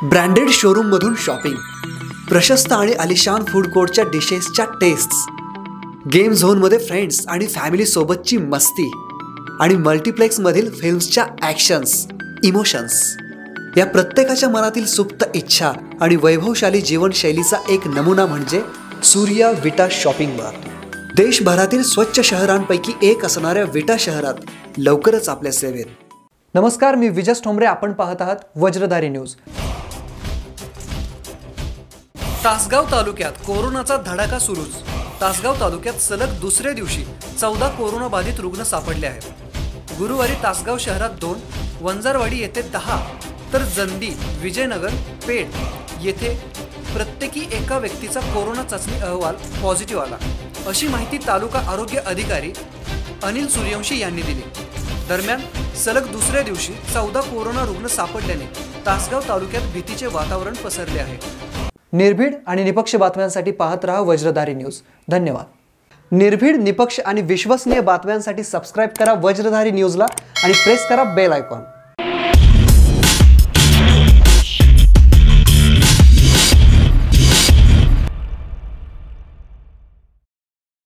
Branded showroom मधून shopping, प्रशस्त आणि आलिशान फूड कोर्टच्या डिशेसच्या टेस्ट्स, गेम झोन मध्ये फ्रेंड्स आणि फॅमिली सोबतची मस्ती आणि मल्टीप्लेक्स मधील फिल्म्सच्या ॲक्शन्स, इमोशन्स, या प्रत्येकाच्या मनातील सुप्त इच्छा आणि वैभवशाली जीवनशैलीचा एक नमुना म्हणजे सूर्या विटा शॉपिंग मार्ट. देशभरातील स्वच्छ शहरांपैकी एक असणाऱ्या विटा शहरात लवकरच आपल्या सेवेत. नमस्कार, मी विजस ठोंबरे. आपण पाहत आहात वज्रधारी न्यूज. तासगाव तालुक्यात कोरोनाचा धडाका सुरूच. तासगाव तालुक्यात सलग दुसऱ्या दिवशी 14 कोरोना बाधित रुग्ण सापडले आहेत. गुरुवारी तासगाव शहरात 2, वंजारवाडी येथे 10 तर जंदी, विजयनगर, पेठ येथे प्रत्येकी एका व्यक्तीचा कोरोना चाचणी अहवाल पॉझिटिव्ह आला, अशी माहिती तालुका आरोग्य अधिकारी अनिल सूर्यवंशी यांनी दिली. दरम्यान सलग दुसऱ्या दिवशी 14 कोरोना रुग्ण सापडल्याने तासगाव तालुक्यात भीतीचे वातावरण पसरले आहे. निर्भीड आणि निपक्ष बातम्यांसाठी पाहत रहा वज्रधारी न्यूज. धन्यवाद. निर्भीड, निपक्ष आणि विश्वसनीय बातम्यांसाठी सबस्क्राइब करा वज्रधारी न्यूजला आणि प्रेस करा बेल आयकॉन.